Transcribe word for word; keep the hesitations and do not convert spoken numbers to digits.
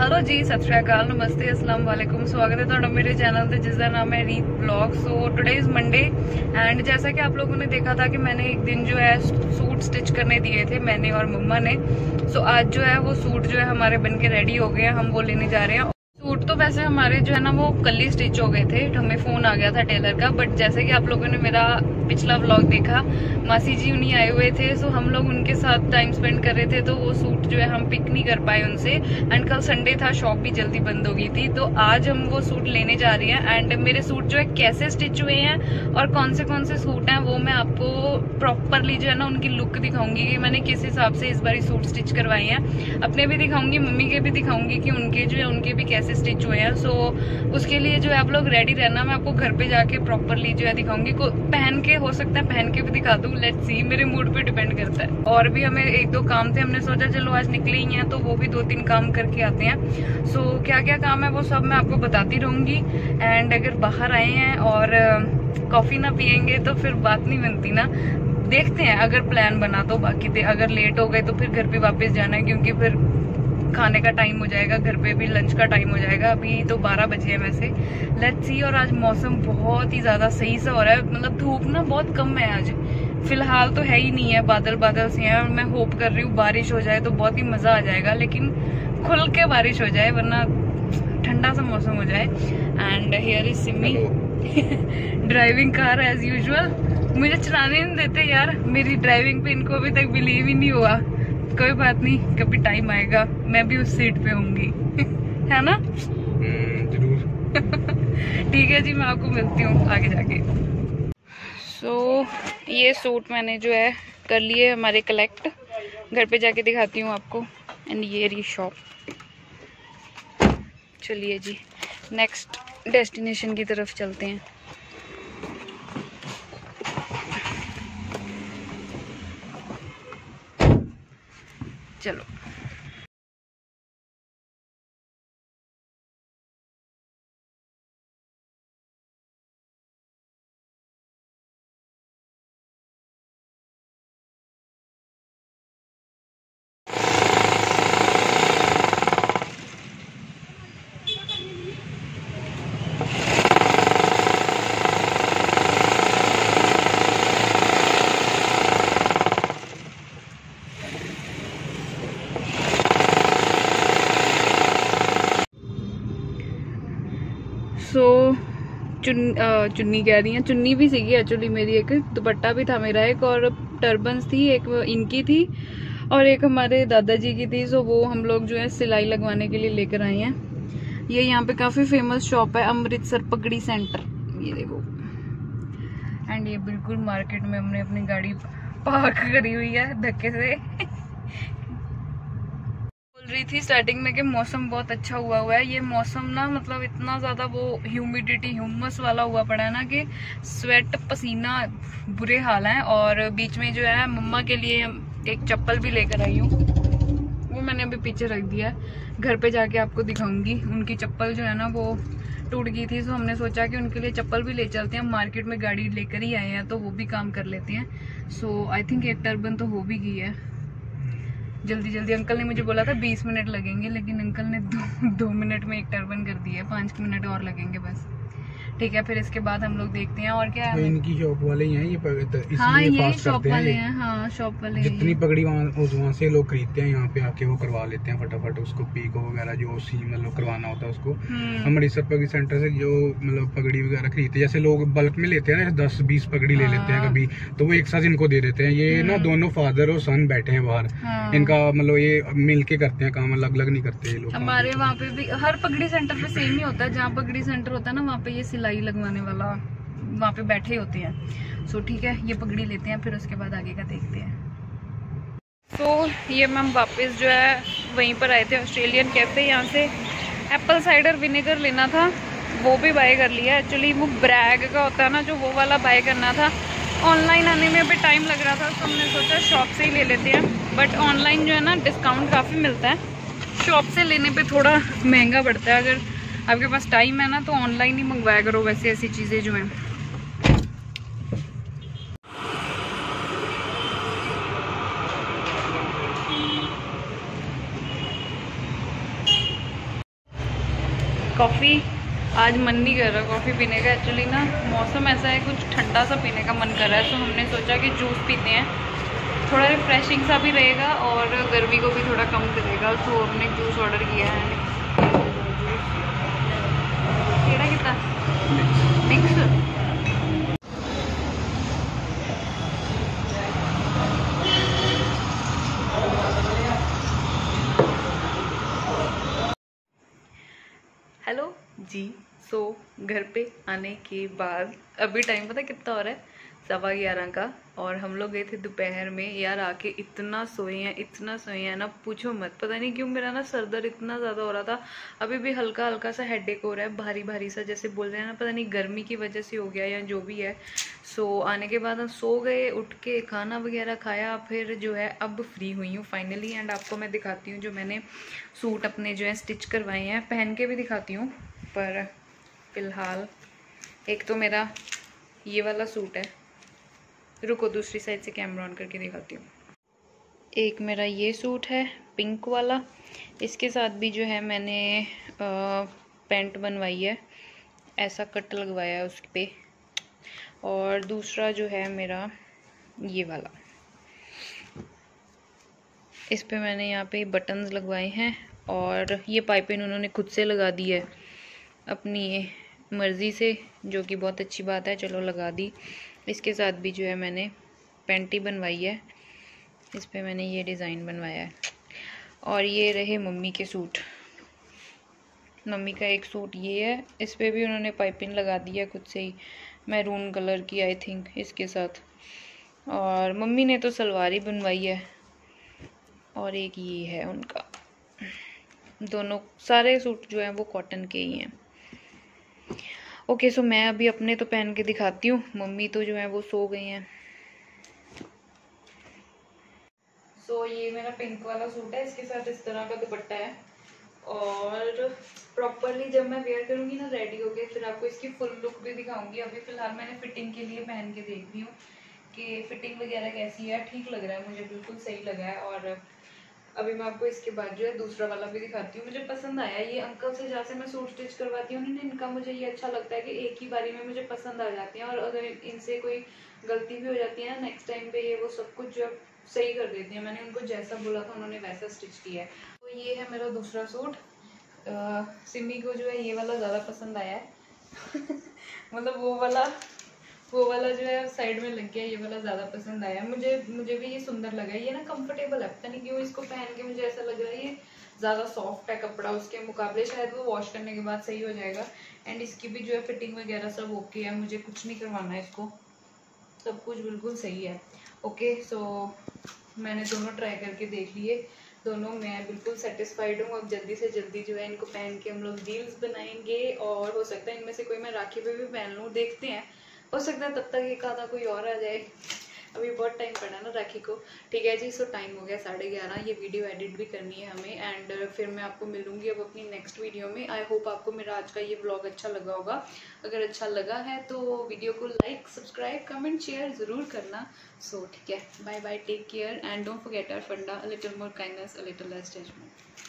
Hello जी, सत श्री अकाल, नमस्ते, अस्सलाम वालेकुम। स्वागत है ਤੁਹਾਡਾ मेरे चैनल पे जिसका नाम है Reet blog. So today is Monday and जैसा कि आप लोगों ने देखा था कि मैंने एक दिन जो है सूट स्टिच करने दिए थे मैंने और मम्मा ने। सो आज जो है वो सूट जो है हमारे बन के रेडी हो गए हैं, हम वो लेने जा रहे हैं। सूट तो वैसे हमारे जो है ना वो कल ही स्टिच हो गए थे, हमें फोन आ गया था टेलर का। बट जैसे कि आप लोगों ने मेरा पिछला व्लॉग देखा, मासी जी उन्हीं आए हुए थे, सो हम लोग उनके साथ टाइम स्पेंड कर रहे थे, तो वो सूट जो है हम पिक नहीं कर पाए उनसे। एंड कल संडे था, शॉप भी जल्दी बंद हो गई थी, तो आज हम वो सूट लेने जा रहे हैं। एंड मेरे सूट जो है कैसे स्टिच हुए हैं और कौन से कौन से सूट हैं वो मैं आपको प्रॉपरली जो है ना उनकी लुक दिखाऊंगी कि मैंने किस हिसाब से इस बार सूट स्टिच करवाए हैं। अपने भी दिखाऊंगी, मम्मी के भी दिखाऊंगी कि उनके जो है उनके भी कैसे स्टिच हुए हैं। सो उसके लिए जो है आप लोग रेडी रहना, मैं आपको घर पे जाके प्रॉपरली जो है दिखाऊंगी। पहन के हो सकता है पहन के भी दिखा दूं, लेट्स सी, मेरे मूड पे डिपेंड करता है। और भी हमें एक दो काम थे, हमने सोचा चलो आज निकले ही हैं तो वो भी दो तीन काम करके आते हैं। सो क्या क्या काम है वो सब मैं आपको बताती रहूंगी। एंड अगर बाहर आए हैं और कॉफी ना पियेंगे तो फिर बात नहीं बनती ना। देखते हैं अगर प्लान बना तो, बाकी अगर लेट हो गए तो फिर घर पे वापस जाना है, क्योंकि फिर खाने का टाइम हो जाएगा, घर पे भी लंच का टाइम हो जाएगा। अभी तो बारह बजे है वैसे, लेट्स सी। और आज मौसम बहुत ही ज्यादा सही सा हो रहा है, मतलब धूप ना बहुत कम है आज, फिलहाल तो है ही नहीं है, बादल बादल से हैं। और मैं होप कर रही हूँ बारिश हो जाए तो बहुत ही मजा आ जाएगा, लेकिन खुल के बारिश हो जाए वरना ठंडा सा मौसम हो जाए। And here is Simi driving car as usual. मुझे चलाने नहीं देते यार, मेरी ड्राइविंग पे इनको अभी तक बिलीव ही नहीं हुआ। कोई बात नहीं, कभी टाइम आएगा मैं भी उस सीट पे होंगी है ना? जरूर। ठीक है जी, मैं आपको मिलती हूँ आगे जाके। सो so, ये सूट मैंने जो है कर लिए हमारे कलेक्ट, घर पे जाके दिखाती हूँ आपको। एंड ये रही शॉप। चलिए जी, नेक्स्ट डेस्टिनेशन की तरफ चलते हैं। चलो। सो so, चुन चुन्नी कह रही है, चुन्नी भी सीगी एक्चुअली मेरी, एक दुपट्टा भी था मेरा एक, और टर्बन्स थी, एक इनकी थी और एक हमारे दादाजी की थी। सो वो हम लोग जो है सिलाई लगवाने के लिए लेकर आए हैं। ये यहाँ पे काफी फेमस शॉप है, अमृतसर पगड़ी सेंटर, ये देखो। एंड ये बिल्कुल मार्केट में हमने अपनी गाड़ी पार्क करी हुई है धक्के से रही थी स्टार्टिंग में कि मौसम बहुत अच्छा हुआ हुआ है। ये मौसम ना मतलब इतना ज्यादा वो ह्यूमिडिटी ह्यूमस वाला हुआ पड़ा है ना कि स्वेट पसीना बुरे हाल है। और बीच में जो है मम्मा के लिए एक चप्पल भी लेकर आई हूँ, वो मैंने अभी पीछे रख दिया है, घर पे जाके आपको दिखाऊंगी। उनकी चप्पल जो है ना वो टूट गई थी, तो हमने सोचा कि उनके लिए चप्पल भी ले चलते हैं। मार्केट में गाड़ी लेकर ही आए हैं तो वो भी काम कर लेते हैं। सो आई थिंक एक टर्बन तो हो भी गई है जल्दी जल्दी। अंकल ने मुझे बोला था बीस मिनट लगेंगे, लेकिन अंकल ने दो, दो मिनट में एक टर्बन कर दी है, पाँच मिनट और लगेंगे बस। ठीक है, फिर इसके बाद हम लोग देखते हैं और क्या है। इनकी शॉप वाले ही हैं ये, हाँ ये शॉप वाले हैं, हाँ शॉप वाले। जितनी पगड़ी वहाँ से लोग खरीदते हैं, यहाँ पे आके वो करवा लेते हैं फटाफट उसको, पीको वगैरह जो सी मतलब करवाना होता है उसको। अमृतसर पगड़ी सेंटर से जो मतलब पगड़ी वगैरह खरीदते हैं, जैसे लोग बल्क में लेते हैं ना, दस बीस पगड़ी ले लेते हैं कभी, तो वो एक साथ इनको दे देते हैं। ये ना दोनों फादर और सन बैठे हैं बाहर, इनका मतलब ये मिल के करते हैं काम, अलग अलग नहीं करते ये लोग। हमारे वहाँ पे भी हर पगड़ी सेंटर पे सेम ही होता है, जहाँ पगड़ी सेंटर होता है ना वहाँ पे ये सिलाई लगवाने वाला वहाँ पे बैठे होते हैं। सो ठीक है, ये पगड़ी लेते हैं, फिर उसके बाद आगे का देखते हैं। तो ये मैम वापस जो है वहीं पर आए थे, ऑस्ट्रेलियन कैफे। यहाँ से एप्पल साइडर विनेगर लेना था, वो भी बाय कर लिया। एक्चुअली वो ब्रैग का होता है ना जो, वो वाला बाय करना था। ऑनलाइन आने में अभी टाइम लग रहा था, तो हमने सोचा शॉप से ही ले लेते हैं। बट ऑनलाइन जो है ना डिस्काउंट काफ़ी मिलता है, शॉप से लेने पे थोड़ा महंगा पड़ता है। अगर आपके पास टाइम है ना तो ऑनलाइन ही मंगवाया करो वैसे ऐसी चीज़ें जो हैं। कॉफ़ी आज मन नहीं कर रहा कॉफ़ी पीने का। एक्चुअली ना मौसम ऐसा है, कुछ ठंडा सा पीने का मन कर रहा है, तो हमने सोचा कि जूस पीते हैं, थोड़ा रिफ्रेशिंग सा भी रहेगा और गर्मी को भी थोड़ा कम करेगा। तो हमने जूस ऑर्डर किया है। केड़ा कितना मिक्स। हेलो जी। सो घर पे आने के बाद अभी टाइम पता कितना हो रहा है, सवा ग्यारह का, और हम लोग गए थे दोपहर में। यार आके इतना सोए हैं, इतना सोए हैं ना पूछो मत। पता नहीं क्यों मेरा ना सर दर्द इतना ज़्यादा हो रहा था, अभी भी हल्का हल्का सा हेडेक हो रहा है, भारी भारी सा जैसे बोल रहे हैं ना, पता नहीं गर्मी की वजह से हो गया या जो भी है। सो आने के बाद हम सो गए, उठ के खाना वगैरह खाया, फिर जो है अब फ्री हुई हूँ फाइनली। एंड आपको मैं दिखाती हूँ जो मैंने सूट अपने जो है स्टिच करवाए हैं, पहन के भी दिखाती हूँ। पर फिलहाल एक तो मेरा ये वाला सूट है, रुको दूसरी साइड से कैमरा ऑन करके दिखाती हूँ। एक मेरा ये सूट है पिंक वाला, इसके साथ भी जो है मैंने आ, पैंट बनवाई है, ऐसा कट लगवाया है उस पे। और दूसरा जो है मेरा ये वाला, इस पे मैंने यहाँ पे बटन्स लगवाए हैं, और ये पाइपिंग उन्होंने खुद से लगा दी है अपनी मर्ज़ी से, जो कि बहुत अच्छी बात है, चलो लगा दी। इसके साथ भी जो है मैंने पैंटी बनवाई है, इस पे मैंने ये डिज़ाइन बनवाया है। और ये रहे मम्मी के सूट, मम्मी का एक सूट ये है, इस पे भी उन्होंने पाइपिंग लगा दी है खुद से ही, मैरून कलर की आई थिंक इसके साथ। और मम्मी ने तो सलवार ही बनवाई है, और एक ये है उनका। दोनों सारे सूट जो हैं वो कॉटन के ही हैं। ओके सो मैं अभी अपने तो पहन के दिखाती हूँ, मम्मी तो जो है वो सो गई हैं। सो so, ये मेरा पिंक वाला सूट है, इसके साथ इस तरह का दुपट्टा है। और प्रॉपरली जब मैं वेयर करूँगी ना रेडी होके, फिर आपको इसकी फुल लुक भी दिखाऊंगी। अभी फिलहाल मैंने फिटिंग के लिए पहन के देख रही हूँ कि फिटिंग वगैरह कैसी है, ठीक लग रहा है मुझे, बिल्कुल सही लगा है। और अभी मैं आपको इसके बाद जो है दूसरा वाला भी दिखाती हूँ। मुझे पसंद आया ये अंकल से, जहाँ से मैं सूट स्टिच करवाती हूँ ना, इनका मुझे ये अच्छा लगता है कि एक ही बारी में मुझे पसंद आ जाती हैं, और अगर इनसे कोई गलती भी हो जाती है ना नेक्स्ट टाइम पे, ये वो सब कुछ जो सही कर देती है। मैंने उनको जैसा बोला था उन्होंने वैसा स्टिच किया है। तो ये है मेरा दूसरा सूट। आ, सिमी को जो है ये वाला ज़्यादा पसंद आया है मतलब वो वाला वो वाला जो है साइड में लग गया, ये वाला ज़्यादा पसंद आया मुझे। मुझे भी ये सुंदर लगा, ये ना कंफर्टेबल है, पता नहीं क्यों इसको पहन के मुझे ऐसा लग रहा है ये ज़्यादा सॉफ्ट है कपड़ा उसके मुकाबले, शायद वो वॉश करने के बाद सही हो जाएगा। एंड इसकी भी जो है फिटिंग वगैरह सब ओके है, मुझे कुछ नहीं करवाना है इसको, सब कुछ बिल्कुल सही है। ओके सो मैंने दोनों ट्राई करके देख लिए, दोनों मैं बिल्कुल सेटिस्फाइड हूँ। अब जल्दी से जल्दी जो है इनको पहन के हम लोग रील्स बनाएंगे, और हो सकता है इनमें से कोई मैं राखी पे भी पहन लूँ, देखते हैं, हो सकता है तब तक एक आधा कोई और आ जाए, अभी बहुत टाइम पड़ा ना राखी को। ठीक है जी, सो टाइम हो गया साढ़े ग्यारह, ये वीडियो एडिट भी करनी है हमें, एंड फिर मैं आपको मिलूंगी अब अपनी नेक्स्ट वीडियो में। आई होप आपको मेरा आज का ये व्लॉग अच्छा लगा होगा, अगर अच्छा लगा है तो वीडियो को लाइक सब्सक्राइब कमेंट शेयर ज़रूर करना। सो ठीक है, bye bye, take care and don't forget our funda, a little more kindness, a little less judgement.